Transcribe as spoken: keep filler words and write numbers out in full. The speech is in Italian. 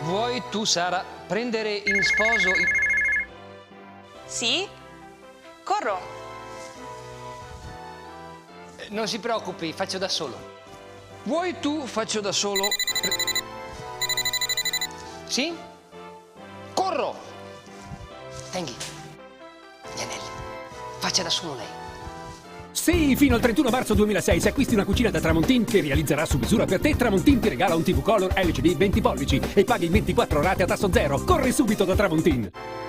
Vuoi tu, Sara, prendere in sposo i... Sì? Corro. Eh, Non si preoccupi, faccio da solo. Vuoi tu, faccio da solo... Sì? Corro! Tenghi. Gli anelli. Faccia da solo lei. Sì, fino al trentuno marzo duemilasei, se acquisti una cucina da Tramontin che realizzerà su misura per te, Tramontin ti regala un T V Color L C D venti pollici e paghi in ventiquattro rate a tasso zero. Corri subito da Tramontin!